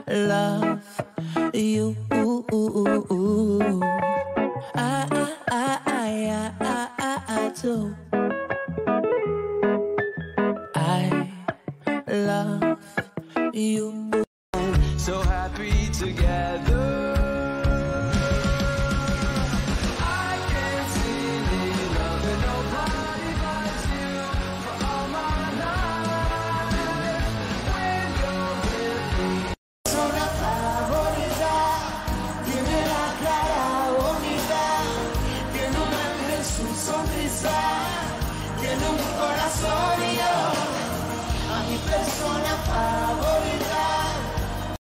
love you. I do. I love you. So happy together. I can't see me loving nobody but you for all my life. When you're with me. Una favorita, tiene la cara bonita, tiene un ángel, su sonrisa, tiene un corazón y yo